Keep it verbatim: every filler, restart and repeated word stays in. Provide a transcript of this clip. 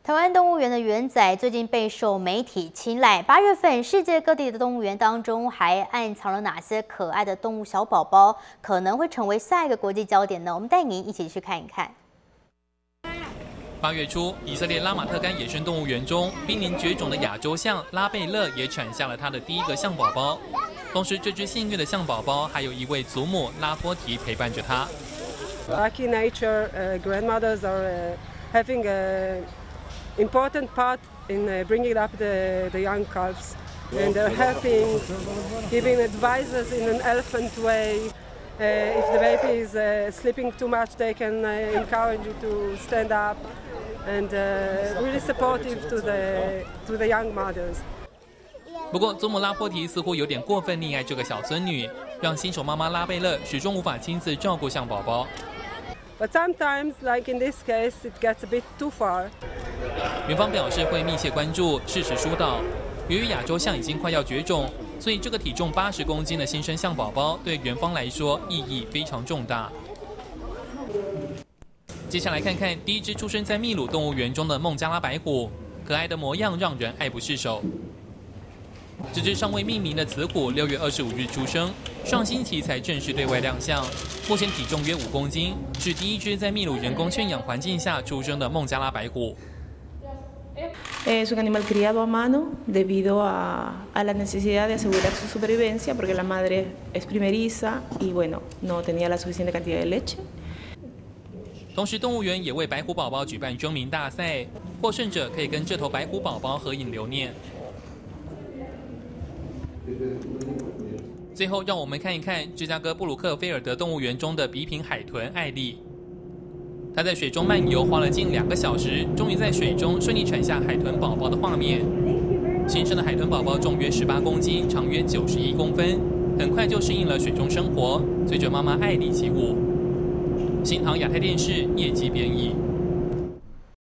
台湾动物园的园仔最近备受媒体青睐。八月份，世界各地的动物园当中还暗藏了哪些可爱的动物小宝宝，可能会成为下一个国际焦点呢？我们带您一起去看一看。 八月初，以色列拉马特干野生动物园中濒临绝种的亚洲象拉贝勒也产下了它的第一个象宝宝。同时，这只幸运的象宝宝还有一位祖母拉波提陪伴着它。 Lucky nature, uh, grandmothers are uh, having a important part in uh, bringing up the, the young calves, and they're helping, giving advices in an elephant way. Uh, if the baby is uh, sleeping too much, they can uh, encourage you to stand up, and uh, really supportive to the to the young mothers. 不过，祖母拉波提似乎有点过分溺爱这个小孙女，让新手妈妈拉贝勒始终无法亲自照顾象宝宝。 But sometimes, like in this case, it gets a bit too far. 园方表示会密切关注，适时疏导。由于亚洲象已经快要绝种，所以这个体重八十公斤的新生象宝宝对园方来说意义非常重大。接下来看看第一只出生在秘鲁动物园中的孟加拉白虎，可爱的模样让人爱不释手。这只尚未命名的雌虎六月二十五日出生，上星期才正式对外亮相。目前体重约五公斤，是第一只在秘鲁人工圈养环境下出生的孟加拉白虎。 Es un animal criado a mano debido a, a la necesidad de asegurar su supervivencia porque la madre es primeriza y bueno, no tenía la suficiente cantidad de leche. 同时，动物园也为白虎宝宝举办征名大赛，获胜者可以跟这头白虎宝宝合影留念。最后，让我们看一看芝加哥布鲁克菲尔德动物园中的比品海豚艾丽。它在水中漫游，花了近两个小时，终于在水中顺利产下海豚宝宝的画面。新生的海豚宝宝重约十八公斤，长约九十一公分，很快就适应了水中生活，随着妈妈艾丽起舞。新唐亚太电视业绩编译。